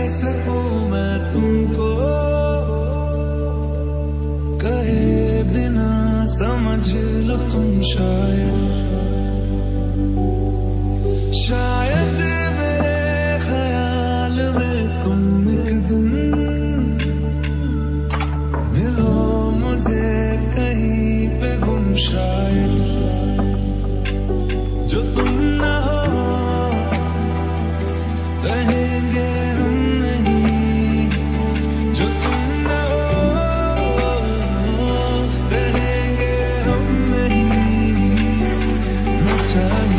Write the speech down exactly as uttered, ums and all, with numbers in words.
सकूं मैं तुमको, कहे बिना समझ लो तुम शायद, शायद मेरे ख्याल में तुम एक दिन मिलो मुझे कहीं पे गुम, शायद जो तुम ना हो रहेंगे हम नहीं, जो तुम ना हो रहेंगे हम नहीं, न चाहिए